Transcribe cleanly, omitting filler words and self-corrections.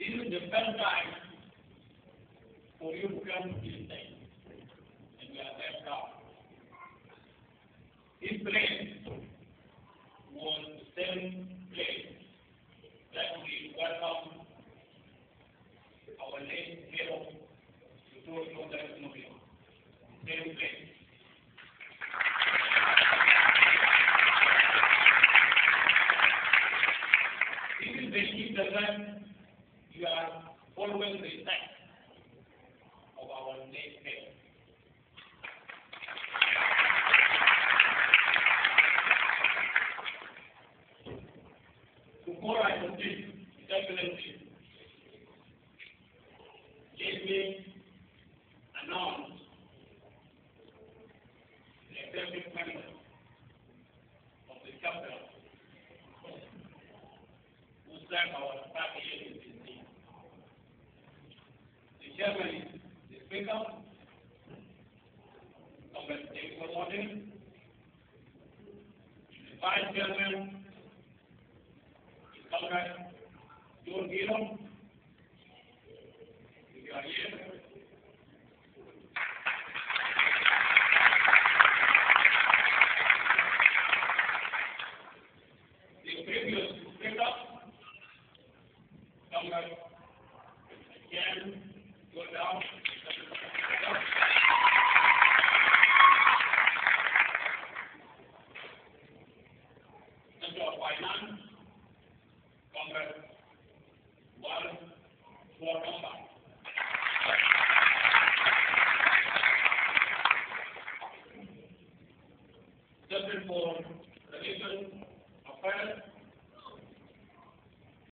This is the first time for you to come to this state, and we are very proud. This place was the same place that we welcome our late hero, Victorio Mobile. Same place. This is the chief that you are always respect of our late hero. Before I continue, His Excellency, let me announce the executive member of the capital who serve our party agency. The chairman is the speaker, Congress David Morton, the vice chairman, Congress John Gillum, if you are here. The previous speaker, Congress again, go down. Member of Finance, Congress 1 4 number.